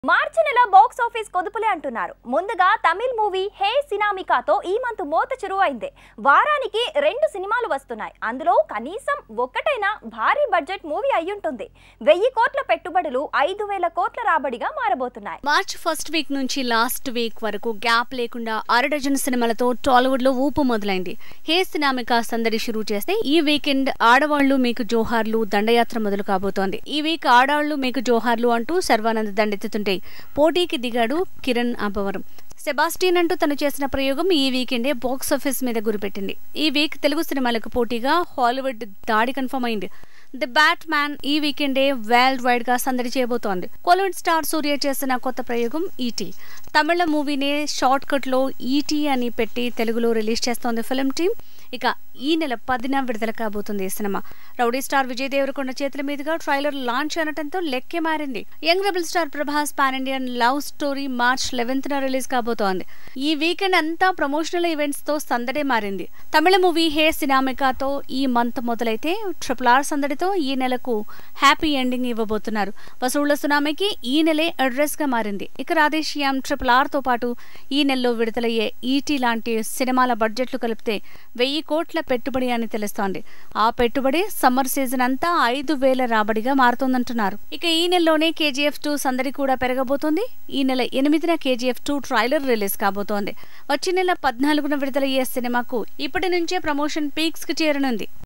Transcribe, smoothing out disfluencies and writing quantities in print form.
మార్చి నెల box office కొదుపులే అంటున్నారు. ముందుగా తమిళ్ మూవీ హే సినామికాతో ఈ మంత్ మోత చురువైంది. వారానికి 2 సినిమాలు వస్తున్నాయి. అందులో కనీసం ఒక్కటైనా భారీ బడ్జెట్ మూవీ అయ్యుంటుంది. 1000 కోట్ల పెట్టుబడులు 5000 కోట్ల రాబడిగా మారబోతున్నాయి. మార్చ్ ఫస్ట్ వీక్ నుంచి లాస్ట్ వీక్ వరకు గ్యాప్ లేకుండా 6 డజన్ సినిమాలతో టాలీవుడ్ లో ఊపు మొదలైంది. హే సినామికా సందడి షురూ చేస్తే ఈ వీకెండ్ ఆడవాళ్లు మీకు జోహార్లు దండయాత్ర మొదలు కాబోతోంది. ఈ వీక్ ఆడవాళ్లు మీకు జోహార్లు అంటూ శర్వానంద్ దండెత్తుతుంటే పోటీకి దిగాడు కిరణ్ అబ్బవరం. సెబాస్టియన్ అంటూ తను చేసిన ప్రయోగం ఈ వీకెండే బాక్స్ ఆఫీస్ మీద గురిపెట్టింది. ఈ వీక్ తెలుగు సినిమాలకు పోటీగా హాలీవుడ్ దాడి కన్ఫర్మ్ అయింది. ది బ్యాట్ మ్యాన్ ఈ వీకెండే వరల్డ్ వైడ్ గా సందడి చేయబోతోంది. కోలీవుడ్ స్టార్ సూర్య చేసిన కొత్త ప్రయోగం ఈటీ. తమిళ మూవీనే షార్ట్ కట్ లో ఈటీ అని పెట్టి తెలుగులో రిలీజ్ చేస్తోంది ఫిల్మ్ టీమ్. ఇక ఈ నెల 10న విడుదల కాబోతుంది ఈ సినిమా. రౌడీ స్టార్ విజయ్ దేవరకొండ చేతుల మీదుగా ట్రైలర్ లాంచ్ అనటంతో లెక్కే మారింది. Young rebel star Prabhas pan Indian love story March 11న రిలీజ్ కాబోతోంది. ఈ వీకెండ్ అంతా ప్రమోషనల్ ఈవెంట్స్ తో సందడే మారింది. తమిళ మూవీ హే సినామికాతో ఈ మంత్ మొదలైతే RRR సందడితో ఈ నెలకు హ్యాపీ ఎండింగ్ ఇవ్వబోతున్నారు. వసూళ్ల సునామీకి ఈ నెలే అడ్రస్ గా మారింది. ఇక రాధేశ్యామ్ RRR తో పాటు ఈ నెలలో విడుదలయ్యే ఈటీ లాంటి సినిమాల బడ్జెట్లు కలిపితే 1000 కోట్ల పెట్టుబడి అని తెలుస్తోంది. ఆ పెట్టుబడి సమ్మర్ సీజన్ అంతా 5000 రాబడిగా మారుతోందంటున్నారు. ఇక ఈ నెలలోనే KGF 2 సందడి కూడా పెరగబోతోంది. ఈ నెల 8న KGF 2 ట్రైలర్ రిలీజ్ కాబోతోంది. వచ్చే నెల 14న విడుదలయ్యే సినిమాకు ఇప్పటి నుంచే ప్రమోషన్ పీక్స్ కి చేరనుంది.